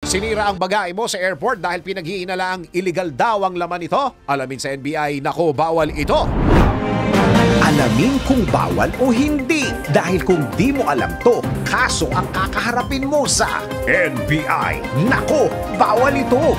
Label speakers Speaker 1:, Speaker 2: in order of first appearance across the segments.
Speaker 1: Sinira ang bagahe mo sa airport dahil pinaghihinala ang illegal daw ang laman nito? Alamin sa NBI, nako, bawal ito.
Speaker 2: Alamin kung bawal o hindi. Dahil kung di mo alam to, kaso ang kakaharapin mo sa NBI. Nako, bawal ito.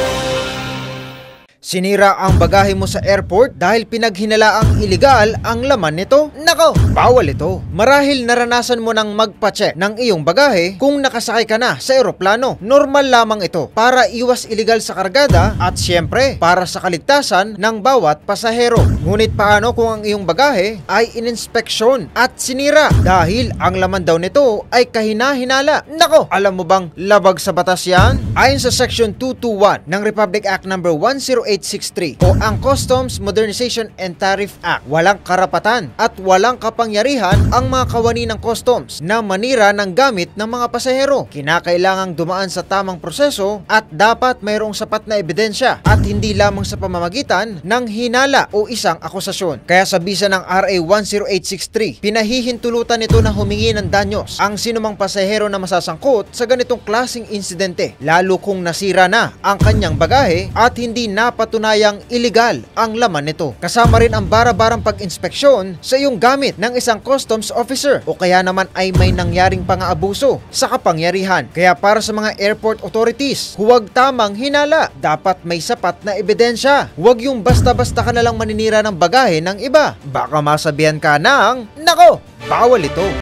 Speaker 3: Sinira ang bagahe mo sa airport dahil pinaghinalaang iligal ang laman nito? Nako, bawal ito. Marahil naranasan mo nang magpa-check ng iyong bagahe kung nakasakay ka na sa eroplano. Normal lamang ito para iwas iligal sa kargada at siyempre para sa kaligtasan ng bawat pasahero. Ngunit paano kung ang iyong bagahe ay ininspeksyon at sinira dahil ang laman daw nito ay kahina-hinala? Nako, alam mo bang labag sa batas yan? Ayon sa Section 221 ng Republic Act No. 10863 o ang Customs Modernization and Tariff Act, walang karapatan at walang kapangyarihan ang mga kawani ng customs na manira ng gamit ng mga pasahero. Kinakailangang dumaan sa tamang proseso at dapat mayroong sapat na ebidensya at hindi lamang sa pamamagitan ng hinala o isang akusasyon. Kaya sa bisa ng RA 10863, pinahihintulutan nito na humingi ng danyos ang sinumang pasahero na masasangkot sa ganitong klaseng insidente, lalo kung nasira na ang kanyang bagahe at hindi napatunayang iligal ang laman nito. Kasama rin ang bara-barang pag-inspeksyon sa iyong gamit ng isang customs officer o kaya naman ay may nangyaring pang-aabuso sa kapangyarihan. Kaya para sa mga airport authorities, huwag tamang hinala. Dapat may sapat na ebidensya. Huwag yung basta-basta ka nalang maninira ng bagahe ng iba. Baka masabihan ka ng, nako, bawal ito.